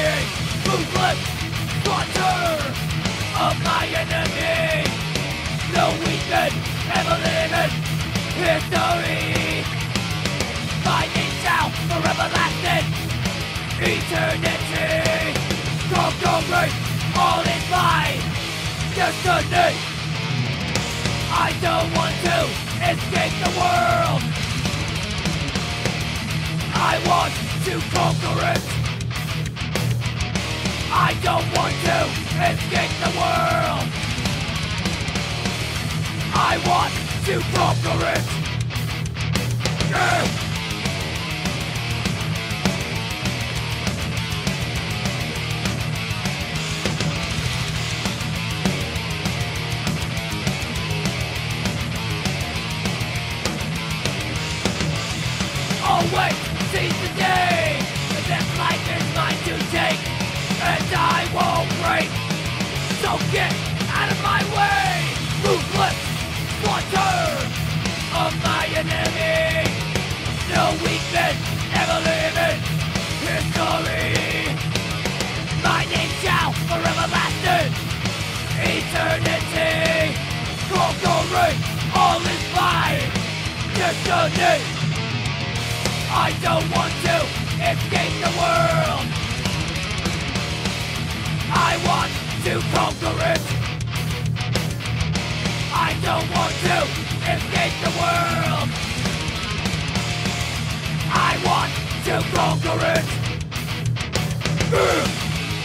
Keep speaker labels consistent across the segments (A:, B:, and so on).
A: dying, ruthless slaughter of my enemy. No weekend, ever living history. My name shall forever lasting eternity. Conquering all is my destiny. I don't want to escape the world. I want to conquer it. I don't want to escape the world. I want to conquer it. Yeah. Always seize the day, and that life is mine to take, and I won't break. So get out of my way, ruthless slaughter of my enemy. No weakness, ever living history. My name shall forever last eternity. Conquering all is mine destiny. I don't want to escape the world. I want to conquer it. I don't want to escape the world. I want to conquer it.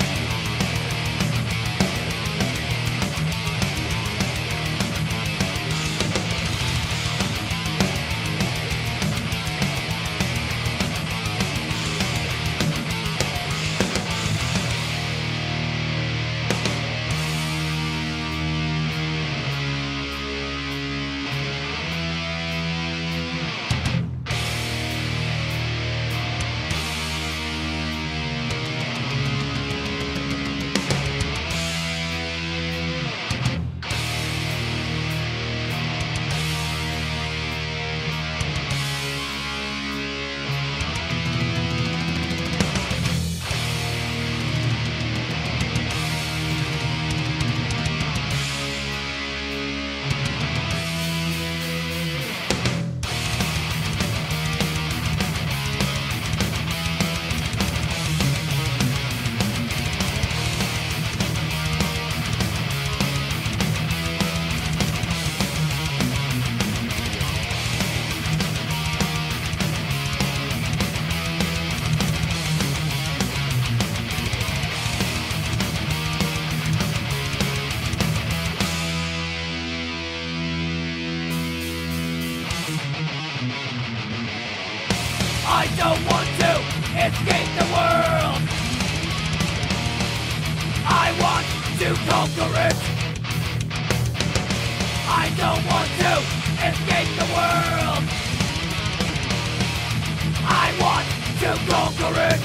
A: I don't want to escape the world. I want to conquer it. I don't want to escape the world. I want to conquer it.